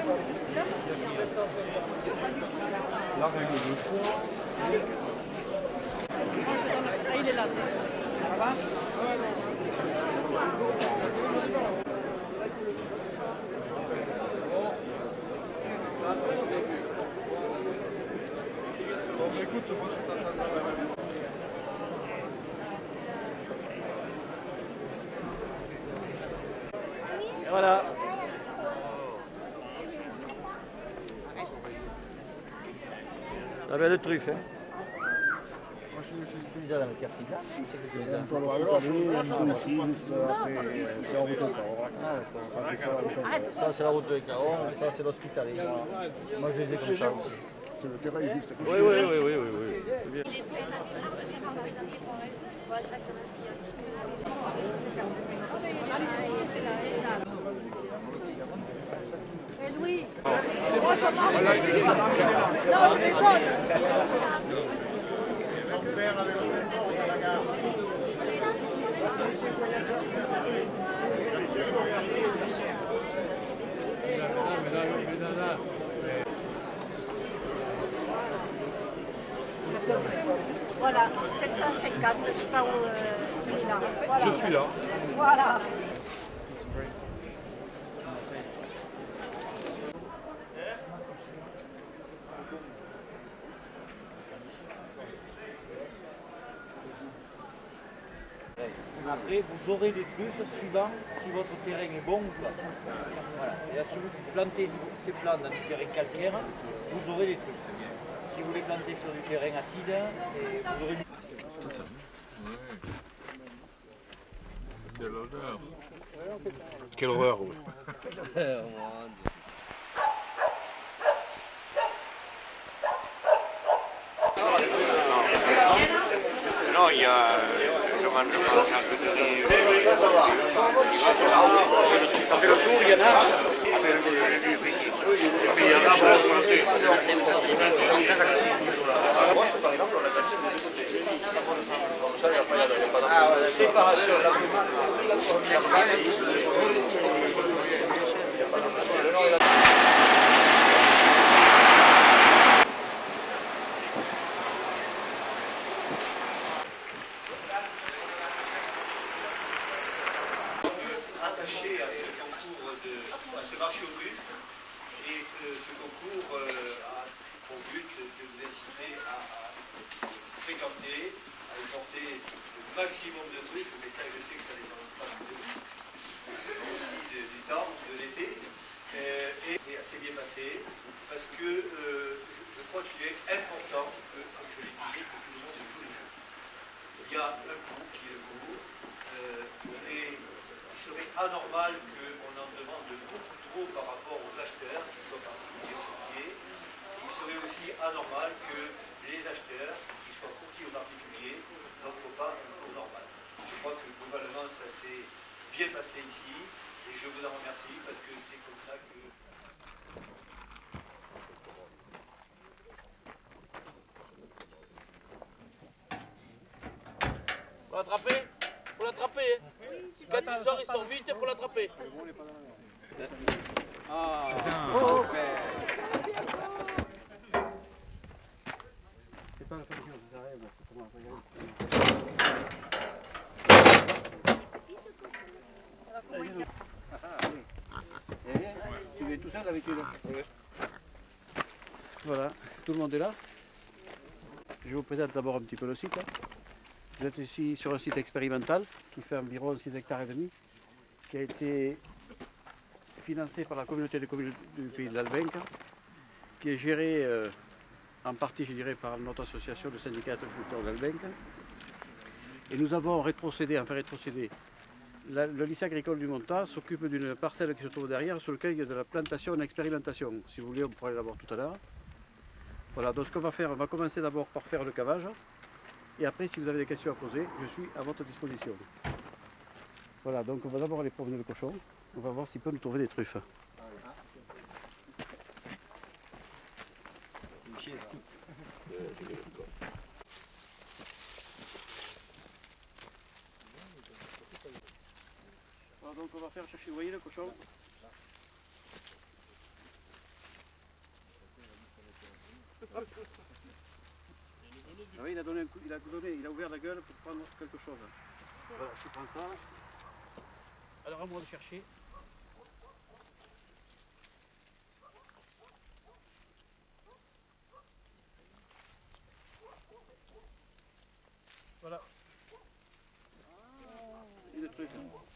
La règle de 3. Ah, il est là. Ça va? Bon, écoute, moi je t'attends dans la même. Et voilà. La belle truffe, hein. Tu les as dans le Quercy là? Un peu à l'hospitalier, un peu ici, juste après, c'est la route au Cahors. Ah d'accord. Ça, c'est ça la route au Cahors. Ça c'est la route de Cahors, ça c'est l'hospitalier. Moi je les ai comme ça aussi. C'est le terrain juste à côté. Oui, oui, oui, oui, oui. C'est bien. Louis, moi ça marche. Non, je m'étonne. Voilà, 750, je ne sais pas où il est là. Voilà. Je suis là. Voilà. Après, vous aurez des truffes suivant si votre terrain est bon ou pas. Voilà. Et là, si vous plantez ces plants dans du terrain calcaire, vous aurez des truffes. Si vous les plantez sur du terrain acide, vous aurez du... C'est ça. Ouais. Quelle horreur. Quelle horreur, oui. Non, il y a un peu de Ça fait le tour, il y en a. Et puis il y en a pour augmenter. Séparation. Attaché à ce concours, à ce marché aux puces, et ce concours a pour but de vous inciter à fréquenter, à y porter le maximum de trucs, mais ça je sais que ça les demande pas du temps, de l'été, et c'est assez bien passé, parce que je crois qu'il est important que, comme je l'ai dit, que tout le monde se joue le jeu. Il y a un cours qui est le cours, et il serait anormal qu'on en demande beaucoup trop par rapport aux acheteurs, qui soient particuliers. Il serait aussi anormal que les acheteurs, qui soient courtiers ou particuliers, n'offrent pas un cours normal. Je crois que globalement ça s'est bien passé ici, et je vous en remercie parce que c'est comme ça que... Faut l'attraper. Faut l'attraper. Quand il sort vite, il faut l'attraper. Ah. Oh. C'est pas la condition, ça arrive. Tu viens tout seul d'habitude? Oui. Voilà, tout le monde est là. Je vous présente d'abord un petit peu le site. Vous êtes ici sur un site expérimental qui fait environ 6 hectares et demi, qui a été financé par la communauté de communes du pays de l'Albenque, qui est géré en partie, je dirais, par notre association de syndicats agriculteurs d'Albenque. Et nous avons rétrocédé, le lycée agricole du Montat s'occupe d'une parcelle qui se trouve derrière, sur laquelle il y a de la plantation en expérimentation. Si vous voulez, on pourrait la voir tout à l'heure. Voilà, donc ce qu'on va faire, on va commencer d'abord par faire le cavage. Et après, si vous avez des questions à poser, je suis à votre disposition. Voilà, donc on va d'abord aller promener le cochon. On va voir s'il peut nous trouver des truffes. Alors donc on va faire chercher, vous voyez le cochon? Hop. Ah oui, il a donné un coup, il a ouvert la gueule pour prendre quelque chose. Voilà, tu prends ça. Alors à moi de chercher. Voilà. Une truffe.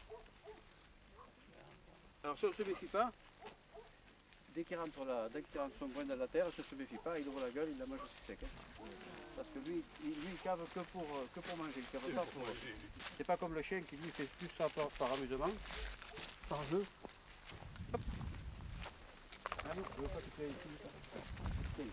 Alors si on ne se méfie pas, dès qu'il rentre son coin dans la terre, il ne se méfie pas, il ouvre la gueule, il la mange aussi sec. Hein. Parce que lui, il cave que pour manger, il cave pas pour... C'est pas comme le chien qui lui fait plus ça par amusement, par jeu. Hop. Ah non, je veux pas que tu aies ici.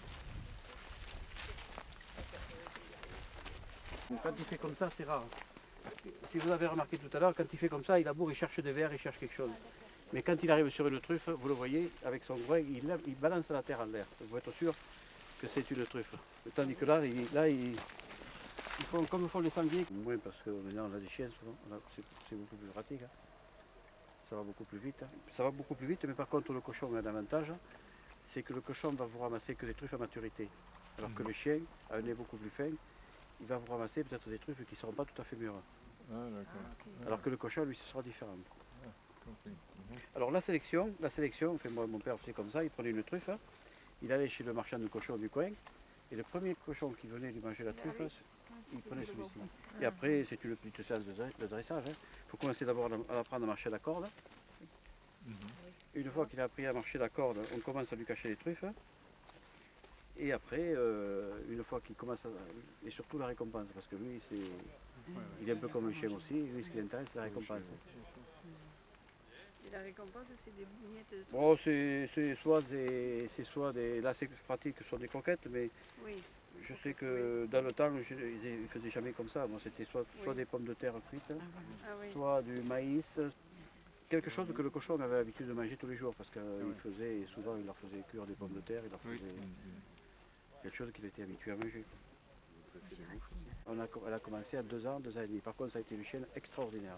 Quand il fait comme ça, c'est rare. Si vous avez remarqué tout à l'heure, quand il fait comme ça, il laboure, il cherche des vers, il cherche quelque chose. Mais quand il arrive sur une truffe, vous le voyez, avec son groin, il balance la terre en l'air. Vous être sûr que c'est une truffe. Tandis que là, ils font comme font les sangliers. Moins parce que maintenant on a des chiens souvent, c'est beaucoup plus pratique. Hein. Ça va beaucoup plus vite. Hein. Ça va beaucoup plus vite, mais par contre le cochon a un avantage, c'est que le cochon va vous ramasser que des truffes à maturité. Alors que le chien a un nez beaucoup plus fin, il va vous ramasser peut-être des truffes qui ne seront pas tout à fait mûres. Ah, d'accord. Alors que le cochon, lui, ce sera différent. Compris. Alors la sélection, enfin, moi, mon père faisait comme ça, il prenait une truffe, hein, il allait chez le marchand de cochons du coin, et le premier cochon qui venait lui manger la truffe, il prenait celui-ci. Et après, c'est une petite séance de dressage. Il faut commencer d'abord à apprendre à marcher la corde. Une fois qu'il a appris à marcher la corde, on commence à lui cacher les truffes. Et après, une fois qu'il commence à... Et surtout la récompense, parce que lui, il est un peu comme le chien aussi, lui ce qui l'intéresse, c'est la récompense. Et la récompense, c'est des bouignettes de... Bon, c'est soit des... Là, c'est pratique, ce sont des croquettes, mais Oui. je sais que dans le temps, ils ne faisaient jamais comme ça. Moi, c'était soit des pommes de terre cuites, soit du maïs. Quelque chose que le cochon avait l'habitude de manger tous les jours, parce qu'il faisait, souvent, il leur faisait cuire des pommes de terre, il leur faisait quelque chose qu'il était habitué à manger. Elle a commencé à 2 ans, 2 ans et demi. Par contre, ça a été une chienne extraordinaire.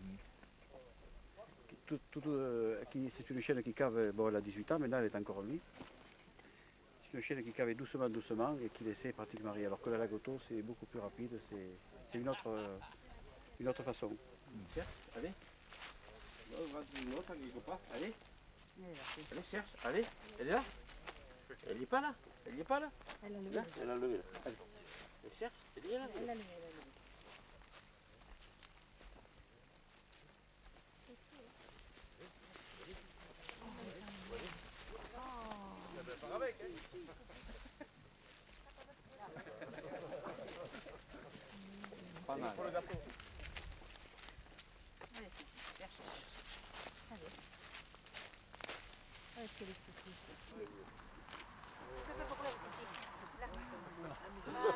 C'est une chienne qui cave, bon, elle a 18 ans, maintenant elle est encore en vie. C'est une chienne qui cave doucement, doucement et qui laissait pratiquement rien. Alors que la Lagotto, c'est beaucoup plus rapide, c'est une autre façon. Allez. Allez. Allez, cherche. Allez. Elle est là. Elle n'est pas là. Elle n'est pas là. Elle a levé. Elle a levé. Allez. Elle cherche. Elle est là. Elle a levé. Pas mal. Allez, cherche. Allez. Allez, c'est les petits. C'est pas pour la petite. Là.